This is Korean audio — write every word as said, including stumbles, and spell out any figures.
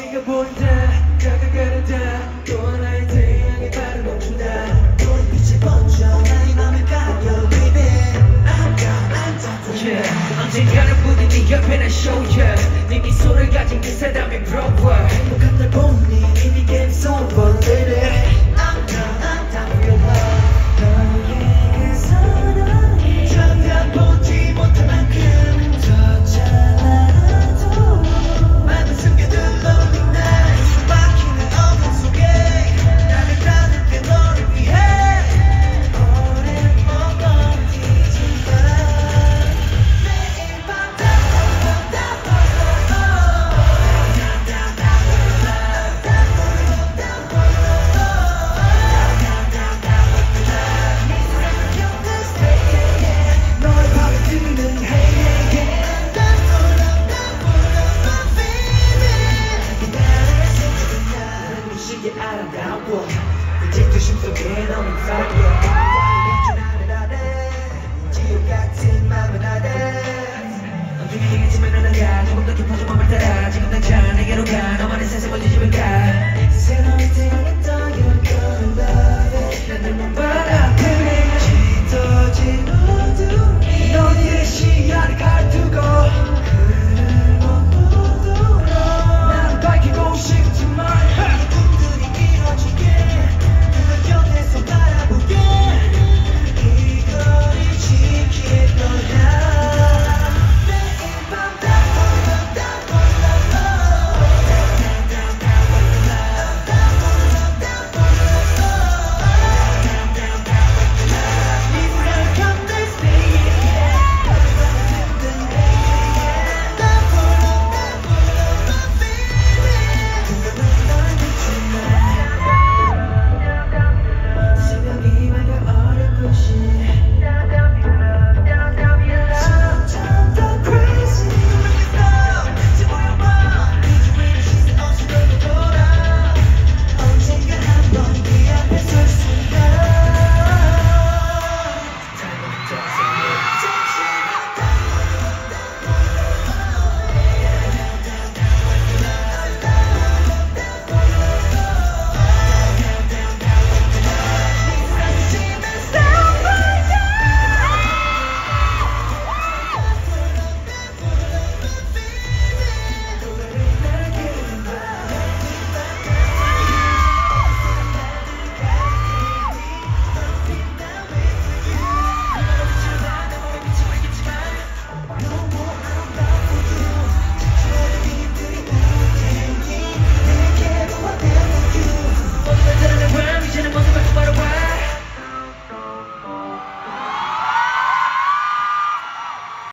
네가 보인다 다가가려다 또 하나의 태양에 발을 멈춘다 너의 빛이 번져 나의 맘을 가려 baby I'm down I'm down yeah 언젠가는 부디 네 옆에 난 show yeah 네 미소를 가진 그 사람이 부러워 행복한 날 보니 이미 game's over baby I'm down I'm down for your love 너의 그 사랑이 잠깐 보지 못할 만큼 더 잘나도 많은 숨겨둔 lonely nights 숨막히는 어둠 속에 나를 가득해 너를 위해 오랜 몸 뒤진다 매일 밤 너의 밤에 뜨는 hey hey yeah 무시게 아름다워 이제 그 숨속에 너는 fire 비춘 하늘 아래 지옥 같은 맘은 아래 언제나 얘기지만 너는 가 조금 더 깊어져 맘을 따라 지금 당장 내게로 가 너만의 세상을 뒤집을 가 새로운 태양에 떠 You're gonna love it 난 너만 바라봐